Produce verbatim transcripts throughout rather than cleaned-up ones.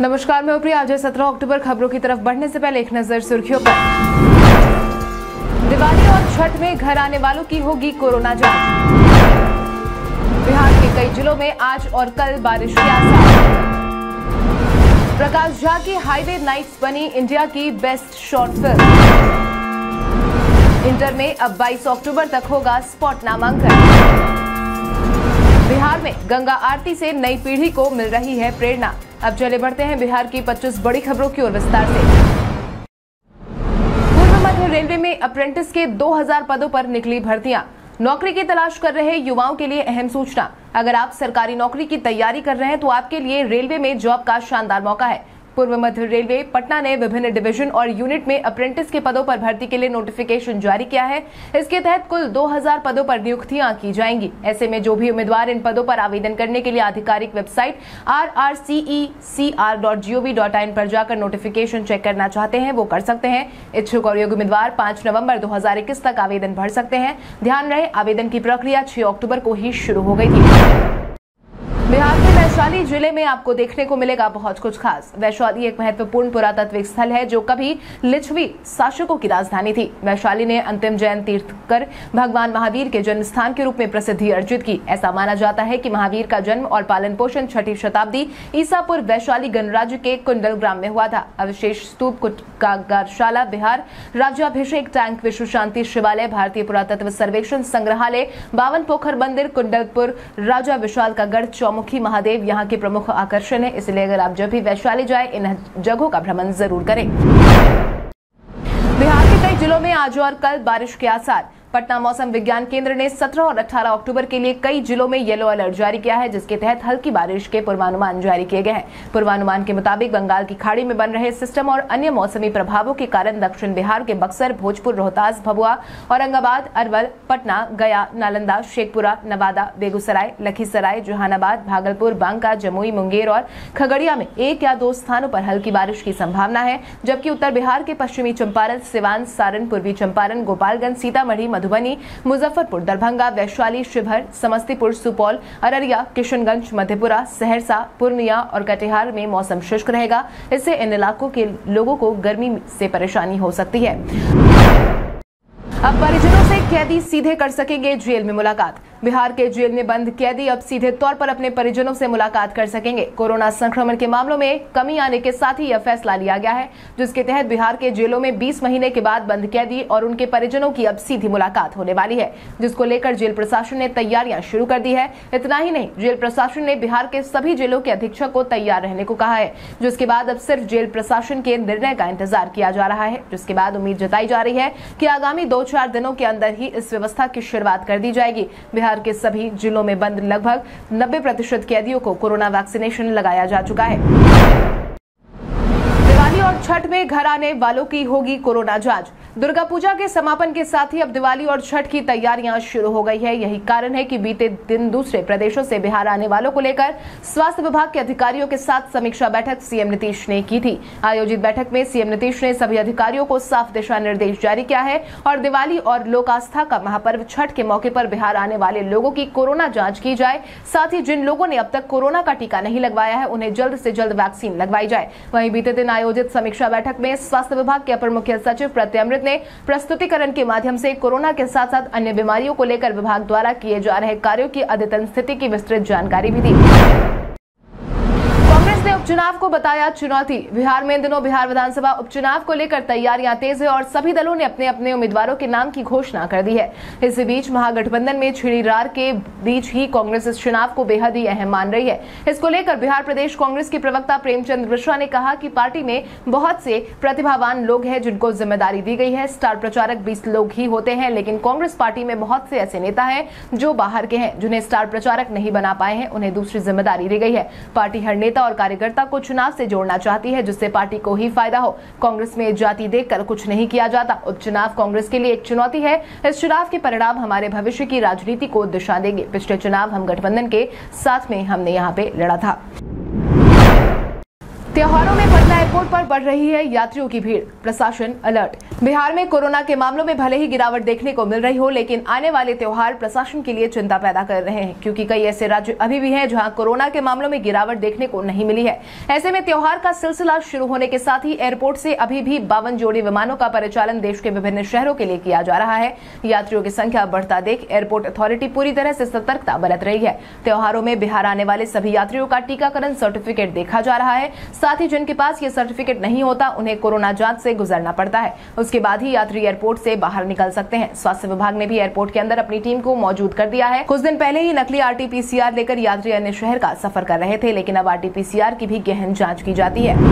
नमस्कार, मैं प्रिया। आज सत्रह अक्टूबर खबरों की तरफ बढ़ने से पहले एक नजर सुर्खियों पर। दिवाली और छठ में घर आने वालों की होगी कोरोना जांच। बिहार के कई जिलों में आज और कल बारिश के आसार। प्रकाश झा की हाईवे नाइट्स बनी इंडिया की बेस्ट शॉर्ट फिल्म। इंटर में अब बाईस अक्टूबर तक होगा स्पॉट नामांकन। बिहार में गंगा आरती से नई पीढ़ी को मिल रही है प्रेरणा। अब चले बढ़ते हैं बिहार की पच्चीस बड़ी खबरों की ओर विस्तार से। पूर्व मध्य रेलवे में अप्रेंटिस के दो हज़ार पदों पर निकली भर्तियां। नौकरी की तलाश कर रहे युवाओं के लिए अहम सूचना। अगर आप सरकारी नौकरी की तैयारी कर रहे हैं तो आपके लिए रेलवे में जॉब का शानदार मौका है। पूर्व मध्य रेलवे पटना ने विभिन्न डिवीजन और यूनिट में अप्रेंटिस के पदों पर भर्ती के लिए नोटिफिकेशन जारी किया है। इसके तहत कुल दो हज़ार पदों पर नियुक्तियां की जाएंगी। ऐसे में जो भी उम्मीदवार इन पदों पर आवेदन करने के लिए आधिकारिक website R R C E C R dot G O V dot in पर जाकर नोटिफिकेशन चेक करना चाहते हैं वो कर सकते हैं। इच्छुक और योग्य उम्मीदवार पाँच नवम्बर दो हजार इक्कीस तक आवेदन भर सकते हैं। ध्यान रहे, आवेदन की प्रक्रिया छह अक्टूबर को ही शुरू हो गई थी। बिहार के वैशाली जिले में आपको देखने को मिलेगा बहुत कुछ खास। वैशाली एक महत्वपूर्ण पुरातात्विक स्थल है जो कभी लिच्छवी शासकों की राजधानी थी। वैशाली ने अंतिम जैन तीर्थकर भगवान महावीर के जन्म स्थान के रूप में प्रसिद्धि अर्जित की। ऐसा माना जाता है कि महावीर का जन्म और पालन पोषण छठी शताब्दी ईसा पूर्व वैशाली गणराज्य के कुंडल ग्राम में हुआ था। अवशेष स्तूप कागारशाला, बिहार राज्याभिषेक टैंक, विश्व शांति शिवालय, भारतीय पुरातत्व सर्वेक्षण संग्रहालय, बावन पोखर मंदिर, कुंडलपुर राजा विशाल का गढ़, चौमुखी महादेव यहाँ के प्रमुख आकर्षण है। इसलिए अगर आप जब भी वैशाली जाए इन जगहों का भ्रमण जरूर करें। बिहार के कई जिलों में आज और कल बारिश के आसार। पटना मौसम विज्ञान केंद्र ने सत्रह और अठारह अक्टूबर के लिए कई जिलों में येलो अलर्ट जारी किया है, जिसके तहत हल्की बारिश के पूर्वानुमान जारी किए गए हैं। पूर्वानुमान के मुताबिक बंगाल की खाड़ी में बन रहे सिस्टम और अन्य मौसमी प्रभावों के कारण दक्षिण बिहार के बक्सर, भोजपुर, रोहतास, भभुआ, औरंगाबाद, अरवल, पटना, गया, नालंदा, शेखपुरा, नवादा, बेगूसराय, लखीसराय, जहानाबाद, भागलपुर, बांका, जमुई, मुंगेर और खगड़िया में एक या दो स्थानों पर हल्की बारिश की संभावना है। जबकि उत्तर बिहार के पश्चिमी चंपारण, सिवान, सारण, पूर्वी चंपारण, गोपालगंज, सीतामढ़ी, मधुबनी, मुजफ्फरपुर, दरभंगा, वैशाली, शिवहर, समस्तीपुर, सुपौल, अररिया, किशनगंज, मधेपुरा, सहरसा, पूर्णिया और कटिहार में मौसम शुष्क रहेगा। इससे इन इलाकों के लोगों को गर्मी से परेशानी हो सकती है। अब परिजनों से कैदी सीधे कर सकेंगे जेल में मुलाकात। बिहार के जेल में बंद कैदी अब सीधे तौर पर अपने परिजनों से मुलाकात कर सकेंगे। कोरोना संक्रमण के मामलों में कमी आने के साथ ही यह फैसला लिया गया है, जिसके तहत बिहार के जेलों में बीस महीने के बाद बंद कैदी और उनके परिजनों की अब सीधी मुलाकात होने वाली है, जिसको लेकर जेल प्रशासन ने तैयारियां शुरू कर दी है। इतना ही नहीं, जेल प्रशासन ने बिहार के सभी जेलों के अधीक्षक को तैयार रहने को कहा है, जिसके बाद अब सिर्फ जेल प्रशासन के निर्णय का इंतजार किया जा रहा है। जिसके बाद उम्मीद जताई जा रही है कि आगामी दो चार दिनों के अंदर ही इस व्यवस्था की शुरुआत कर दी जाएगी। बिहार के सभी जिलों में बंद लगभग नब्बे प्रतिशत कैदियों को कोरोना वैक्सीनेशन लगाया जा चुका है। दिवाली और छठ में घर आने वालों की होगी कोरोना जांच। दुर्गा पूजा के समापन के साथ ही अब दिवाली और छठ की तैयारियां शुरू हो गई है। यही कारण है कि बीते दिन दूसरे प्रदेशों से बिहार आने वालों को लेकर स्वास्थ्य विभाग के अधिकारियों के साथ समीक्षा बैठक सीएम नीतीश ने की थी। आयोजित बैठक में सीएम नीतीश ने सभी अधिकारियों को साफ दिशा निर्देश जारी किया है और दिवाली और लोक आस्था का महापर्व छठ के मौके पर बिहार आने वाले लोगों की कोरोना जाँच की जाए। साथ ही जिन लोगों ने अब तक कोरोना का टीका नहीं लगवाया है उन्हें जल्द से जल्द वैक्सीन लगवाई जाए। वहीं बीते दिन आयोजित समीक्षा बैठक में स्वास्थ्य विभाग के अपर मुख्य सचिव प्रत्यमृत ने प्रस्तुतिकरण के माध्यम से कोरोना के साथ साथ अन्य बीमारियों को लेकर विभाग द्वारा किए जा रहे कार्यों की अद्यतन स्थिति की विस्तृत जानकारी भी दी। कांग्रेस ने उपचुनाव को बताया चुनौती। बिहार में इन दिनों बिहार विधानसभा उपचुनाव को लेकर तैयारियां तेज है और सभी दलों ने अपने अपने उम्मीदवारों के नाम की घोषणा कर दी है। इसी बीच महागठबंधन में छिड़ी रार के बीच ही कांग्रेस इस चुनाव को बेहद ही अहम मान रही है। इसको लेकर बिहार प्रदेश कांग्रेस के प्रवक्ता प्रेमचंद मिश्रा ने कहा कि पार्टी में बहुत से प्रतिभावान लोग हैं जिनको जिम्मेदारी दी गई है। स्टार प्रचारक बीस लोग ही होते हैं, लेकिन कांग्रेस पार्टी में बहुत से ऐसे नेता हैं जो बाहर के हैं, जिन्हें स्टार प्रचारक नहीं बना पाए हैं, उन्हें दूसरी जिम्मेदारी दी गई है। पार्टी हर नेता और कार्यकर्ता को चुनाव से जोड़ना चाहती है जिससे पार्टी को ही फायदा हो। कांग्रेस में जाति देखकर कुछ नहीं किया जाता। उपचुनाव कांग्रेस के लिए एक चुनौती है। इस चुनाव के परिणाम हमारे भविष्य की राजनीति को दिशा देंगे। पिछले चुनाव हम गठबंधन के साथ में हमने यहाँ पे लड़ा था। त्योहारों में पटना एयरपोर्ट पर बढ़ रही है यात्रियों की भीड़, प्रशासन अलर्ट। बिहार में कोरोना के मामलों में भले ही गिरावट देखने को मिल रही हो, लेकिन आने वाले त्योहार प्रशासन के लिए चिंता पैदा कर रहे हैं, क्योंकि कई ऐसे राज्य अभी भी हैं जहां कोरोना के मामलों में गिरावट देखने को नहीं मिली है। ऐसे में त्योहार का सिलसिला शुरू होने के साथ ही एयरपोर्ट से अभी भी बावन जोड़ी विमानों का परिचालन देश के विभिन्न शहरों के लिए किया जा रहा है। यात्रियों की संख्या बढ़ता देख एयरपोर्ट अथॉरिटी पूरी तरह से सतर्कता बरत रही है। त्योहारों में बिहार आने वाले सभी यात्रियों का टीकाकरण सर्टिफिकेट देखा जा रहा है। साथ ही जिनके पास ये सर्टिफिकेट नहीं होता उन्हें कोरोना जांच से गुजरना पड़ता है। उसके बाद ही यात्री एयरपोर्ट से बाहर निकल सकते हैं। स्वास्थ्य विभाग ने भी एयरपोर्ट के अंदर अपनी टीम को मौजूद कर दिया है। कुछ दिन पहले ही नकली R T P C R लेकर यात्री अन्य शहर का सफर कर रहे थे, लेकिन अब R T P C R की भी गहन जांच की जाती है।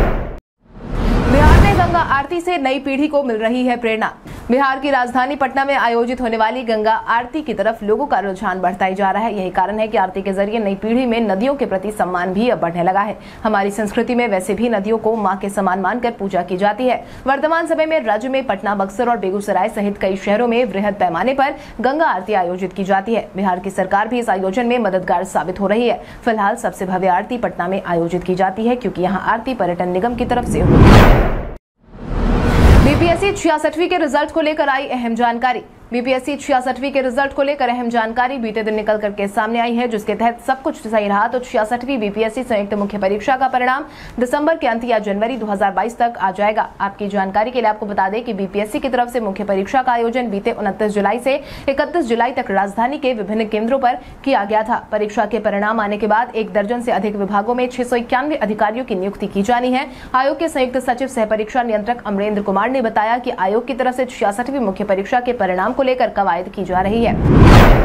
बिहार में गंगा आरती से नई पीढ़ी को मिल रही है प्रेरणा। बिहार की राजधानी पटना में आयोजित होने वाली गंगा आरती की तरफ लोगों का रुझान बढ़ता ही जा रहा है। यही कारण है कि आरती के जरिए नई पीढ़ी में नदियों के प्रति सम्मान भी अब बढ़ने लगा है। हमारी संस्कृति में वैसे भी नदियों को मां के समान मानकर पूजा की जाती है। वर्तमान समय में राज्य में पटना, बक्सर और बेगूसराय सहित कई शहरों में वृहद पैमाने पर गंगा आरती आयोजित की जाती है। बिहार की सरकार भी इस आयोजन में मददगार साबित हो रही है। फिलहाल सबसे भव्य आरती पटना में आयोजित की जाती है, क्योंकि यहाँ आरती पर्यटन निगम की तरफ से होती है। बीपीएससी छियासठवीं के रिजल्ट को लेकर आई अहम जानकारी। बीपीएससी छियासठवीं के रिजल्ट को लेकर अहम जानकारी बीते दिन निकल करके सामने आई है, जिसके तहत सब कुछ सही रहा तो छियासठवीं बीपीएससी संयुक्त मुख्य परीक्षा का परिणाम दिसंबर के अंत या जनवरी दो हज़ार बाईस तक आ जाएगा। आपकी जानकारी के लिए आपको बता दें कि बीपीएससी की तरफ से मुख्य परीक्षा का आयोजन बीते उनतीस जुलाई से इकतीस जुलाई तक राजधानी के विभिन्न केंद्रों पर किया गया था। परीक्षा के परिणाम आने के बाद एक दर्जन से अधिक विभागों में छह सौ इक्यानवे अधिकारियों की नियुक्ति की जानी है। आयोग के संयुक्त सचिव सह परीक्षा नियंत्रक अमरेंद्र कुमार ने बताया कि आयोग की तरफ से छियासठवीं मुख्य परीक्षा के परिणाम को लेकर कवायद की जा रही है।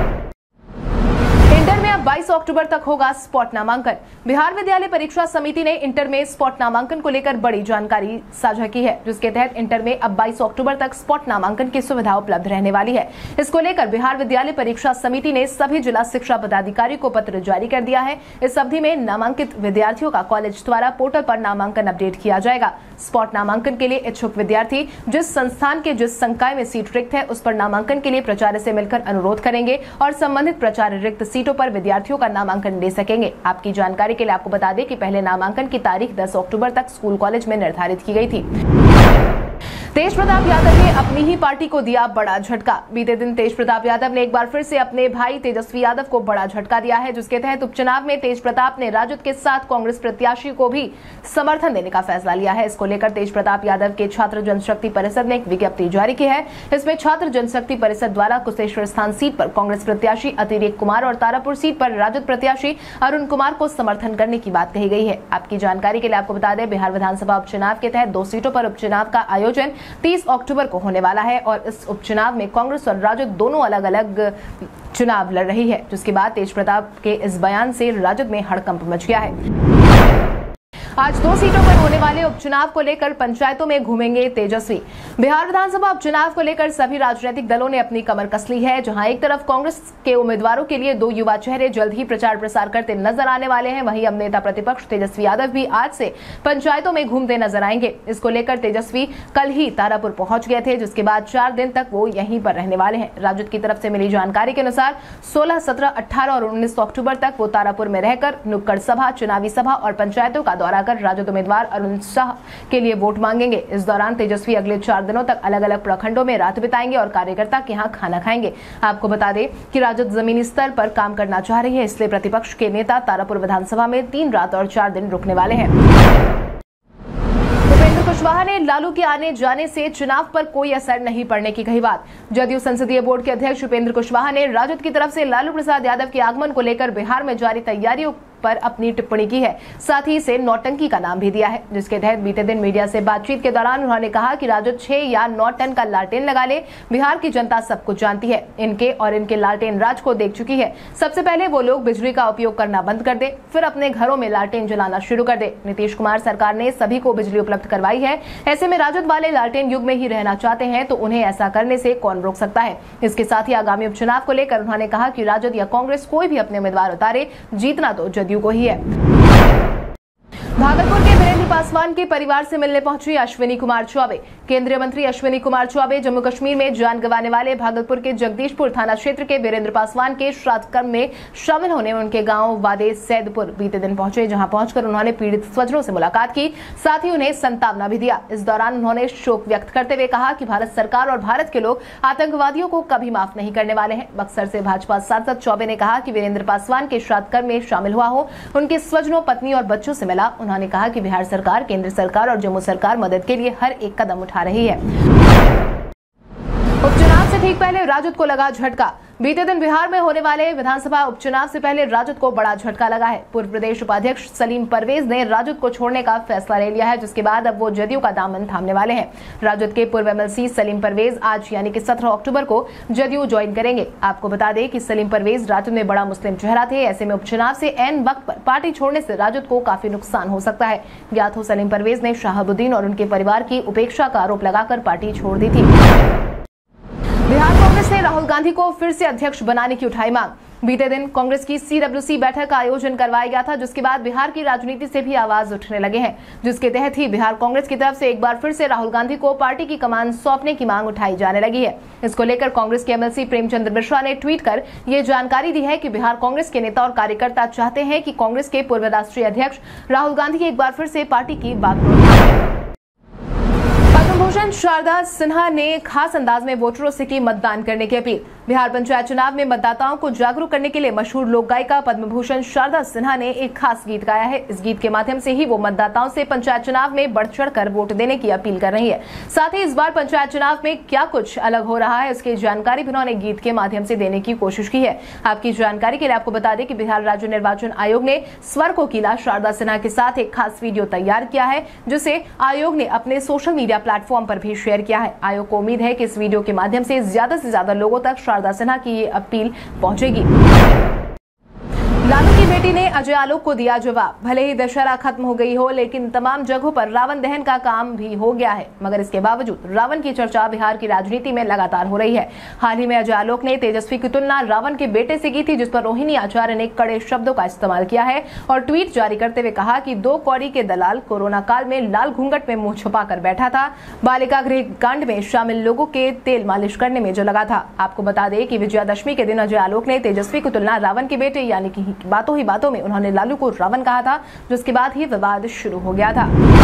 इंटर में अब बाईस अक्टूबर तक होगा स्पॉट नामांकन। बिहार विद्यालय परीक्षा समिति ने इंटर में स्पॉट नामांकन को लेकर बड़ी जानकारी साझा की है, जिसके तहत इंटर में अब बाईस अक्टूबर तक स्पॉट नामांकन की सुविधा उपलब्ध रहने वाली है। इसको लेकर बिहार विद्यालय परीक्षा समिति ने सभी जिला शिक्षा पदाधिकारी को पत्र जारी कर दिया है। इस अवधि में नामांकित विद्यार्थियों का कॉलेज द्वारा पोर्टल पर नामांकन अपडेट किया जाएगा। स्पॉट नामांकन के लिए इच्छुक विद्यार्थी जिस संस्थान के जिस संकाय में सीट रिक्त है उस पर नामांकन के लिए प्राचार्य से मिलकर अनुरोध करेंगे और संबंधित प्राचार्य रिक्त सीटों पर विद्यार्थियों का नामांकन ले सकेंगे। आपकी जानकारी के लिए आपको बता दें कि पहले नामांकन की तारीख दस अक्टूबर तक स्कूल कॉलेज में निर्धारित की गई थी। तेज प्रताप यादव ने अपनी ही पार्टी को दिया बड़ा झटका। बीते दिन तेज प्रताप यादव ने एक बार फिर से अपने भाई तेजस्वी यादव को बड़ा झटका दिया है, जिसके तहत उपचुनाव में तेज प्रताप ने राजद के साथ कांग्रेस प्रत्याशी को भी समर्थन देने का फैसला लिया है। इसको लेकर तेज प्रताप यादव के छात्र जनशक्ति परिषद ने एक विज्ञप्ति जारी की है। इसमें छात्र जनशक्ति परिषद द्वारा कुशेश्वर स्थान सीट पर कांग्रेस प्रत्याशी अतिरेक कुमार और तारापुर सीट पर राजद प्रत्याशी अरुण कुमार को समर्थन करने की बात कही गई है। आपकी जानकारी के लिए आपको बता दें, बिहार विधानसभा उपचुनाव के तहत दो सीटों पर उपचुनाव का आयोजन तीस अक्टूबर को होने वाला है और इस उपचुनाव में कांग्रेस और राजद दोनों अलग अलग चुनाव लड़ रही है, जिसके बाद तेज प्रताप के इस बयान से राजद में हड़कंप मच गया है। आज दो सीटों पर होने वाले उपचुनाव को लेकर पंचायतों में घूमेंगे तेजस्वी। बिहार विधानसभा उपचुनाव को लेकर सभी राजनीतिक दलों ने अपनी कमर कस ली है। जहां एक तरफ कांग्रेस के उम्मीदवारों के लिए दो युवा चेहरे जल्द ही प्रचार प्रसार करते नजर आने वाले हैं, वहीं अब नेता प्रतिपक्ष तेजस्वी यादव भी आज से पंचायतों में घूमते नजर आएंगे। इसको लेकर तेजस्वी कल ही तारापुर पहुंच गए थे, जिसके बाद चार दिन तक वो यहीं पर रहने वाले हैं। राजद की तरफ से मिली जानकारी के अनुसार सोलह, सत्रह, अठारह और उन्नीस अक्टूबर तक वो तारापुर में रहकर नुक्कड़ सभा, चुनावी सभा और पंचायतों का दौरा कर राजद उम्मीदवार अरुण शाह के लिए वोट मांगेंगे। इस दौरान तेजस्वी अगले चार दिनों तक अलग अलग प्रखंडों में रात बिताएंगे और कार्यकर्ता के यहाँ खाना खाएंगे। आपको बता दें कि राजद जमीनी स्तर पर काम करना चाह रही है, इसलिए प्रतिपक्ष के नेता तारापुर विधानसभा में तीन रात और चार दिन रुकने वाले हैं। कुशवाहा ने लालू के आने जाने से चुनाव पर कोई असर नहीं पड़ने की कही बात। जदयू संसदीय बोर्ड के अध्यक्ष उपेंद्र कुशवाहा ने राजद की तरफ से लालू प्रसाद यादव के आगमन को लेकर बिहार में जारी तैयारियों पर अपनी टिप्पणी की है। साथ ही इसे नौटंकी का नाम भी दिया है, जिसके तहत बीते दिन मीडिया से बातचीत के दौरान उन्होंने कहा कि राजद छह या नौ टन का लालटेन लगा ले, बिहार की जनता सब कुछ जानती है। इनके और इनके लालटेन राज को देख चुकी है। सबसे पहले वो लोग बिजली का उपयोग करना बंद कर दे, फिर अपने घरों में लालटेन जलाना शुरू कर दे। नीतीश कुमार सरकार ने सभी को बिजली उपलब्ध करवाई है। ऐसे में राजद वाले लालटेन युग में ही रहना चाहते हैं, तो उन्हें ऐसा करने से कौन रोक सकता है। इसके साथ ही आगामी उपचुनाव को लेकर उन्होंने कहा कि राजद या कांग्रेस कोई भी अपने उम्मीदवार उतारे, जीतना तो जदयू को ही है। भागलपुर के वीरेंद्र पासवान के परिवार से मिलने पहुंची अश्विनी कुमार चौबे। केंद्रीय मंत्री अश्विनी कुमार चौबे जम्मू कश्मीर में जान गंवाने वाले भागलपुर के जगदीशपुर थाना क्षेत्र के वीरेंद्र पासवान के श्राद्ध कर्म में शामिल होने उनके गांव वादे सैदपुर बीते दिन पहुंचे, जहां पहुंचकर उन्होंने पीड़ित स्वजनों से मुलाकात की, साथ ही उन्हें संतावना भी दिया। इस दौरान उन्होंने शोक व्यक्त करते हुए कहा कि भारत सरकार और भारत के लोग आतंकवादियों को कभी माफ नहीं करने वाले हैं। बक्सर से भाजपा सांसद चौबे ने कहा कि वीरेंद्र पासवान के श्राद्ध कर्म में शामिल हुआ हो, उनके स्वजनों, पत्नी और बच्चों से मिला। उन्होंने कहा कि बिहार सरकार, केंद्र सरकार और जम्मू सरकार मदद के लिए हर एक कदम उठा रही है। उपचुनाव से ठीक पहले राजद को लगा झटका। बीते दिन बिहार में होने वाले विधानसभा उपचुनाव से पहले राजद को बड़ा झटका लगा है। पूर्व प्रदेश उपाध्यक्ष सलीम परवेज ने राजद को छोड़ने का फैसला ले लिया है, जिसके बाद अब वो जदयू का दामन थामने वाले हैं। राजद के पूर्व एमएलसी सलीम परवेज आज यानी कि सत्रह अक्टूबर को जदयू ज्वाइन करेंगे। आपको बता दें कि सलीम परवेज राजद में बड़ा मुस्लिम चेहरा थे। ऐसे में उपचुनाव से ऐन वक्त पर पार्टी छोड़ने से राजद को काफी नुकसान हो सकता है। ज्ञात हो सलीम परवेज ने शहाबुद्दीन और उनके परिवार की उपेक्षा का आरोप लगाकर पार्टी छोड़ दी थी। बिहार कांग्रेस ने राहुल गांधी को फिर से अध्यक्ष बनाने की उठाई मांग। बीते दिन कांग्रेस की सीडब्ल्यूसी बैठक का आयोजन करवाया गया था, जिसके बाद बिहार की राजनीति से भी आवाज उठने लगे हैं, जिसके तहत ही बिहार कांग्रेस की तरफ से एक बार फिर से राहुल गांधी को पार्टी की कमान सौंपने की मांग उठाई जाने लगी है। इसको लेकर कांग्रेस के एमएलसी प्रेमचंद्र मिश्रा ने ट्वीट कर ये जानकारी दी है कि बिहार कांग्रेस के नेता और कार्यकर्ता चाहते हैं कि कांग्रेस के पूर्व राष्ट्रीय अध्यक्ष राहुल गांधी एक बार फिर से पार्टी की बागडोर। पद्मभूषण शारदा सिन्हा ने खास अंदाज में वोटरों से की मतदान करने की अपील। बिहार पंचायत चुनाव में मतदाताओं को जागरूक करने के लिए मशहूर लोक गायिका पद्मभूषण शारदा सिन्हा ने एक खास गीत गाया है। इस गीत के माध्यम से ही वो मतदाताओं से पंचायत चुनाव में बढ़ चढ़ कर वोट देने की अपील कर रही है। साथ ही इस बार पंचायत चुनाव में क्या कुछ अलग हो रहा है, उसकी जानकारी भी उन्होंने गीत के माध्यम से देने की कोशिश की है। आपकी जानकारी के लिए आपको बता दें कि बिहार राज्य निर्वाचन आयोग ने स्वर कोकिला शारदा सिन्हा के साथ एक खास वीडियो तैयार किया है, जिसे आयोग ने अपने सोशल मीडिया प्लेटफॉर्म पर भी शेयर किया है। आयोग को उम्मीद है कि इस वीडियो के माध्यम से ज्यादा से ज्यादा लोगों तक शारदा सिन्हा की ये अपील पहुंचेगी। लालू की बेटी ने अजय आलोक को दिया जवाब। भले ही दशहरा खत्म हो गई हो, लेकिन तमाम जगहों पर रावण दहन का काम भी हो गया है, मगर इसके बावजूद रावण की चर्चा बिहार की राजनीति में लगातार हो रही है। हाल ही में अजय आलोक ने तेजस्वी की तुलना रावण के बेटे से की थी, जिस पर रोहिणी आचार्य ने कड़े शब्दों का इस्तेमाल किया है और ट्वीट जारी करते हुए कहा कि दो कौड़ी के दलाल कोरोना काल में लाल घूंघट में मुंह छुपा कर बैठा था, बालिका गृह कांड में शामिल लोगों के तेल मालिश करने में जो लगा था। आपको बता दें कि विजयादशमी के दिन अजय आलोक ने तेजस्वी की तुलना रावण के बेटे यानी कि बातों ही बातों में उन्होंने लालू को रावण कहा था, जिसके बाद ही विवाद शुरू हो गया था।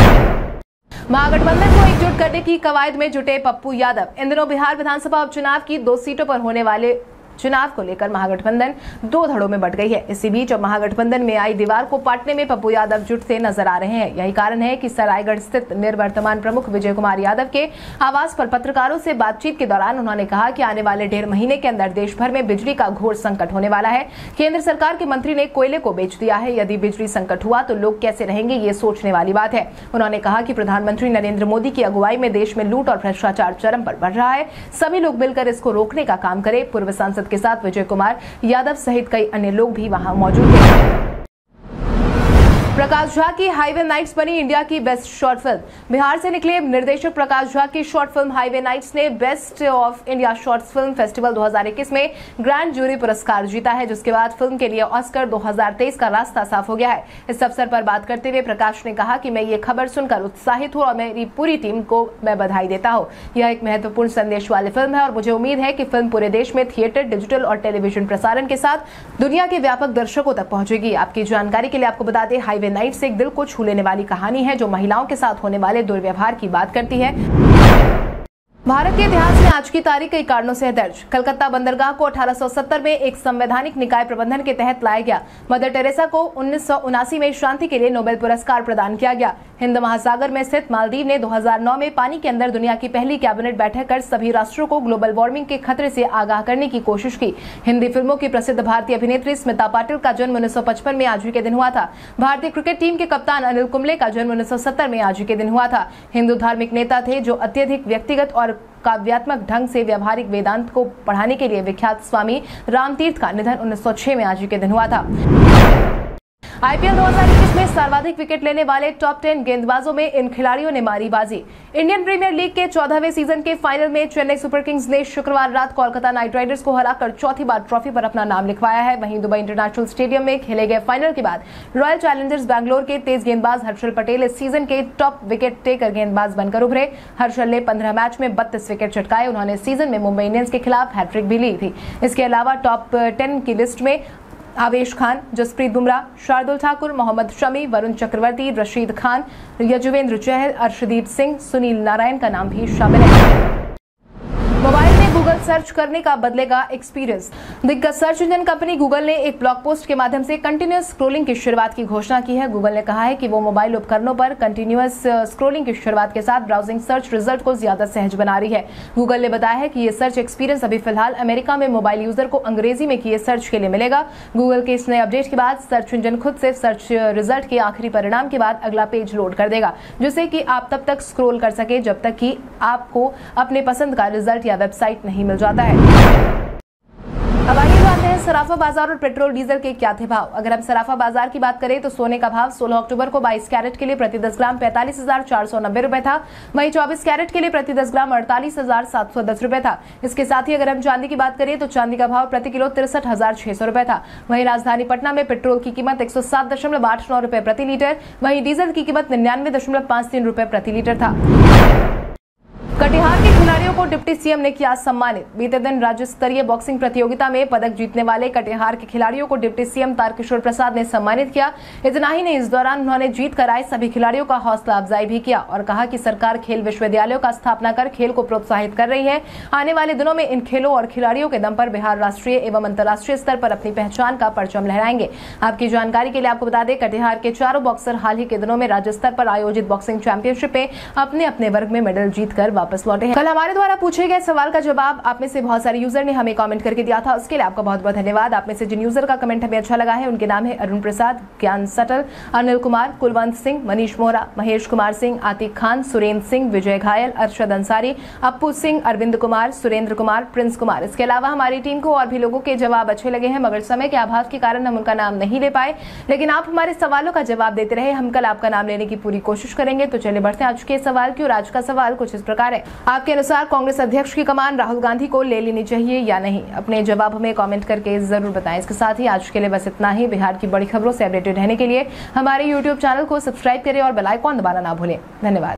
महागठबंधन को एकजुट करने की कवायद में जुटे पप्पू यादव। इन दिनों बिहार विधानसभा उपचुनाव की दो सीटों पर होने वाले चुनाव को लेकर महागठबंधन दो धड़ों में बंट गई है। इसी बीच अब महागठबंधन में आई दीवार को पाटने में पप्पू यादव जुटते नजर आ रहे हैं। यही कारण है कि सरायगढ़ स्थित निवर्तमान प्रमुख विजय कुमार यादव के आवास पर पत्रकारों से बातचीत के दौरान उन्होंने कहा कि आने वाले डेढ़ महीने के अंदर देश भर में बिजली का घोर संकट होने वाला है। केंद्र सरकार के मंत्री ने कोयले को बेच दिया है। यदि बिजली संकट हुआ तो लोग कैसे रहेंगे, ये सोचने वाली बात है। उन्होंने कहा कि प्रधानमंत्री नरेंद्र मोदी की अगुवाई में देश में लूट और भ्रष्टाचार चरम पर बढ़ रहा है। सभी लोग मिलकर इसको रोकने का काम करें। पूर्व सांसद के साथ विजय कुमार यादव सहित कई अन्य लोग भी वहां मौजूद थे। प्रकाश झा की हाईवे नाइट्स बनी इंडिया की बेस्ट शॉर्ट फिल्म। बिहार से निकले निर्देशक प्रकाश झा की शॉर्ट फिल्म हाईवे नाइट्स ने best of India short film festival दो हज़ार इक्कीस में ग्रैंड जूरी पुरस्कार जीता है, जिसके बाद फिल्म के लिए ऑस्कर दो हज़ार तेईस का रास्ता साफ हो गया है। इस अवसर पर बात करते हुए प्रकाश ने कहा कि मैं ये खबर सुनकर उत्साहित हूँ और मेरी पूरी टीम को मैं बधाई देता हूँ। यह एक महत्वपूर्ण संदेश वाली फिल्म है और मुझे उम्मीद है कि फिल्म पूरे देश में थिएटर, डिजिटल और टेलीविजन प्रसारण के साथ दुनिया के व्यापक दर्शकों तक पहुंचेगी। आपकी जानकारी के लिए आपको बता दें, हाईवे नाइट्स एक दिल को छू लेने वाली कहानी है जो महिलाओं के साथ होने वाले दुर्व्यवहार की बात करती है। भारत के इतिहास में आज की तारीख कई कारणों से है दर्ज। कलकत्ता बंदरगाह को अठारह सौ सत्तर में एक संवैधानिक निकाय प्रबंधन के तहत लाया गया। मदर टेरेसा को उन्नीस सौ उनासी में शांति के लिए नोबेल पुरस्कार प्रदान किया गया। हिंद महासागर में स्थित मालदीव ने दो हज़ार नौ में पानी के अंदर दुनिया की पहली कैबिनेट बैठक कर सभी राष्ट्रों को ग्लोबल वार्मिंग के खतरे से आगाह करने की कोशिश की। हिंदी फिल्मों की प्रसिद्ध भारतीय अभिनेत्री स्मिता पाटिल का जन्म उन्नीस सौ पचपन में आज ही के दिन हुआ था। भारतीय क्रिकेट टीम के कप्तान अनिल कुंबले का जन्म उन्नीस सौ सत्तर में आज ही के दिन हुआ था। हिंदू धार्मिक नेता थे जो अत्यधिक व्यक्तिगत और काव्यात्मक ढंग से व्यवहारिक वेदांत को पढ़ाने के लिए विख्यात स्वामी रामतीर्थ का निधन उन्नीस सौ छह में आज ही के दिन हुआ था। आईपीएल दो हज़ार इक्कीस में सर्वाधिक विकेट लेने वाले टॉप टेन गेंदबाजों में इन खिलाड़ियों ने मारी बाजी। इंडियन प्रीमियर लीग के चौदहवें सीजन के फाइनल में चेन्नई सुपर किंग्स ने शुक्रवार रात कोलकाता नाइट राइडर्स को हराकर चौथी बार ट्रॉफी पर अपना नाम लिखवाया है। वहीं दुबई इंटरनेशनल स्टेडियम में खेले गए फाइनल के बाद रॉयल चैलेंजर्स बैंगलोर के तेज गेंदबाज हर्षल पटेल इस सीजन के टॉप विकेट टेकर गेंदबाज बनकर उभरे। हर्षल ने पंद्रह मैच में बत्तीस विकेट चटकाए। उन्होंने सीजन में मुंबई इंडियंस के खिलाफ हैट्रिक भी ली थी। इसके अलावा टॉप टेन की लिस्ट में आवेश खान, जसप्रीत बुमराह, शार्दुल ठाकुर, मोहम्मद शमी, वरुण चक्रवर्ती, रशीद खान, यजुवेंद्र चहल, अर्शदीप सिंह, सुनील नारायण का नाम भी शामिल है। मोबाइल में गूगल सर्च करने का बदलेगा एक्सपीरियंस। दिग्गज सर्च इंजन कंपनी गूगल ने एक ब्लॉग पोस्ट के माध्यम से कंटिन्यूअस स्क्रॉलिंग की शुरुआत की घोषणा की है। गूगल ने कहा है कि वो मोबाइल उपकरणों पर कंटिन्यूअस स्क्रॉलिंग की शुरुआत के साथ ब्राउजिंग सर्च रिजल्ट को ज्यादा सहज बना रही है। गूगल ने बताया है कि ये सर्च एक्सपीरियंस अभी फिलहाल अमेरिका में मोबाइल यूजर को अंग्रेजी में किए सर्च के लिए मिलेगा। गूगल के इस नए अपडेट के बाद सर्च इंजन खुद से सर्च रिजल्ट के आखिरी परिणाम के बाद अगला पेज लोड कर देगा, जिससे कि आप तब तक स्क्रॉल कर सके जब तक कि आपको अपने पसंद का रिजल्ट या वेबसाइट नहीं मिल जाता है। अब आइए जानते हैं सराफा बाजार और पेट्रोल डीजल के क्या थे भाव। अगर हम सराफा बाजार की बात करें तो सोने का भाव सोलह अक्टूबर को बाईस कैरेट के लिए प्रति दस ग्राम पैंतालीस हजार चार सौ नब्बे रुपए था। वहीं चौबीस कैरेट के लिए प्रति दस ग्राम अड़तालीस हजार सात सौ दस रुपए था। इसके साथ ही अगर हम चांदी की बात करें तो चांदी का भाव प्रति किलो तिरसठ हजार छह सौ रुपए था। वहीं राजधानी पटना में पेट्रोल की कीमत एक सौ सात दशमलव आठ नौ रुपए प्रति लीटर, वहीं डीजल की कीमत निन्यानवे दशमलव पांच तीन रुपए प्रति लीटर था। कटिहार के खिलाड़ियों को डिप्टी सीएम ने किया सम्मानित। बीते दिन राज्य स्तरीय बॉक्सिंग प्रतियोगिता में पदक जीतने वाले कटिहार के खिलाड़ियों को डिप्टी सीएम तारकिशोर प्रसाद ने सम्मानित किया। इतना ही नहीं, इस दौरान उन्होंने जीत कर आए सभी खिलाड़ियों का हौसला अफजाई भी किया और कहा कि सरकार खेल विश्वविद्यालयों का स्थापना कर खेल को प्रोत्साहित कर रही है। आने वाले दिनों में इन खेलों और खिलाड़ियों के दम पर बिहार राष्ट्रीय एवं अंतर्राष्ट्रीय स्तर पर अपनी पहचान का परचम लहराएंगे। आपकी जानकारी के लिए आपको बता दें, कटिहार के चारों बॉक्सर हाल ही के दिनों में राज्य स्तर पर आयोजित बॉक्सिंग चैंपियनशिप में अपने अपने वर्ग में मेडल जीतकर वापस लौटे हैं। कल हमारे द्वारा पूछे गए सवाल का जवाब आप में से बहुत सारे यूजर ने हमें कमेंट करके दिया था, उसके लिए आपका बहुत बहुत धन्यवाद। आप में से जिन यूजर का कमेंट हमें अच्छा लगा है उनके नाम है अरुण प्रसाद, ज्ञान सटल, अनिल कुमार, कुलवंत सिंह, मनीष मोहरा, महेश कुमार सिंह, आतिक खान, सुरेंद्र सिंह, विजय घायल, अरशद अंसारी, अप्पू सिंह, अरविंद कुमार, सुरेंद्र कुमार, प्रिंस कुमार। इसके अलावा हमारी टीम को और भी लोगों के जवाब अच्छे लगे हैं, मगर समय के अभाव के कारण हम उनका नाम नहीं ले पाए, लेकिन आप हमारे सवालों का जवाब देते रहे। हम कल आपका नाम लेने की पूरी कोशिश करेंगे। तो चलिए बढ़ते हैं आज के सवाल की। और आज का सवाल कुछ इस प्रकार है, आपके अनुसार कांग्रेस अध्यक्ष की कमान राहुल गांधी को ले लेनी चाहिए या नहीं? अपने जवाब हमें कमेंट करके जरूर बताएं। इसके साथ ही आज के लिए बस इतना ही। बिहार की बड़ी खबरों से अपडेटेड रहने के लिए हमारे यूट्यूब चैनल को सब्सक्राइब करें और बेल आइकॉन दबाना ना भूलें। धन्यवाद।